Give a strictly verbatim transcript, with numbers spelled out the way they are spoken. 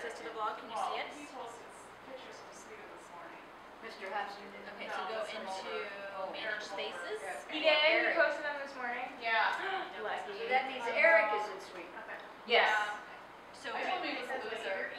access to the blog. Can you well, see it? he posted pictures from Sweden this morning. Mister Hudson did. Okay, No, so go it's into over. Manage Spaces. Yeah. He did? He Eric. posted them this morning? Yeah. Lucky. So that means I Eric know. is in Sweden. Okay. Yes. So I told him he was a loser.